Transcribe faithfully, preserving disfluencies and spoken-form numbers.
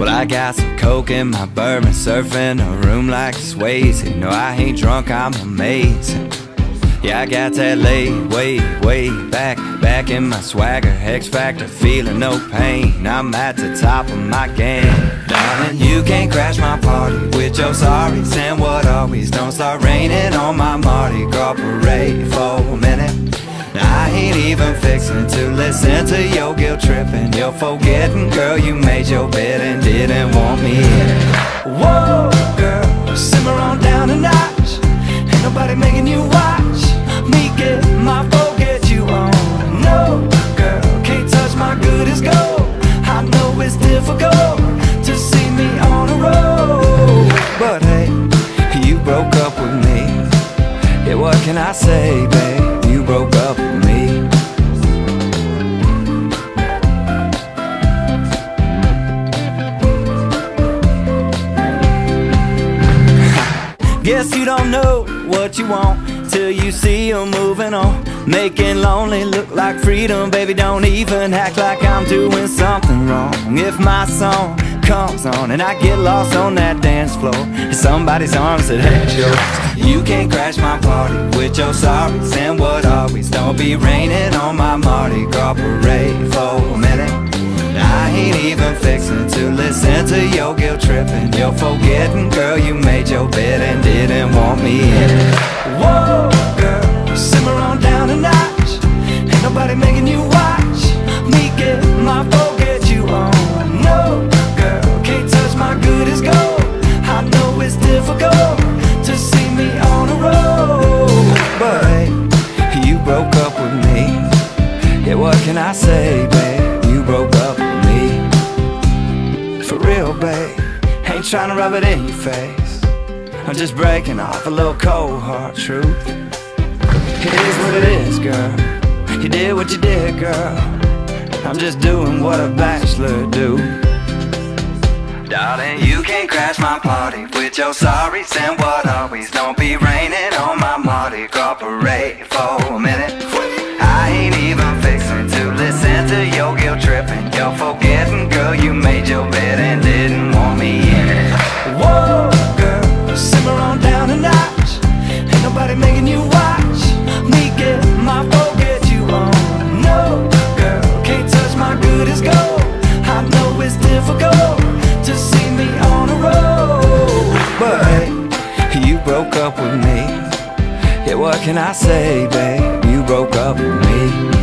Well, I got some coke in my bourbon, surfing a room like Swayze. No, I ain't drunk, I'm amazing. Yeah, I got that laid way, way back, back in my swagger. X Factor, feeling no pain. I'm at the top of my game. Darling, you can't crash my party with your sorries and what always. Don't start raining on my Mardi Gras parade for a minute. Now I ain't even fixing to listen to your guilt tripping. You're forgetting, girl, you made your bed and didn't want me in it. Whoa, girl, simmer on down a notch. Ain't nobody making you watch me get my forget you on. No, girl, can't touch my good as gold. I know it's difficult to see me on a roll, but hey, you broke up with me. Yeah, what can I say, babe? You broke up with me. Guess you don't know what you want till you see them moving on. Making lonely look like freedom. Baby, don't even act like I'm doing something wrong. If my song comes on and I get lost on that dance floor, it's somebody's arms that ain't yours. You can't crash my party with your sorries and what always. Don't be raining on my Mardi Gras parade for a minute. I ain't even fixing to listen to your guilt tripping. You're forgetting, girl, you made your bed and didn't want me in it. Whoa, girl, simmer on down a notch. Ain't nobody making you watch me get my forget you on. No, girl, can't touch my good as gold. I know it's difficult to see me on a roll, but hey, you broke up with me. Yeah, what can I say, babe? You broke up with me. For real, babe, ain't trying to rub it in your face. I'm just breaking off a little cold hard truth. It is what it is, girl. You did what you did, girl. I'm just doing what a bachelor do. Darling, you can't crash my party with your sorries and what always. Don't be raining on my Mardi Gras parade for a minute. I ain't even fixing to listen to your guilt tripping. You're forgetting, girl, you made your bed and didn't want me in it. Whoa, girl, simmer on down a notch. Ain't nobody making you watch me get my forget you on. No, girl, can't touch my good as gold. I know it's difficult to see me on a roll, but hey, you broke up with me. Yeah, what can I say, babe? You broke up with me.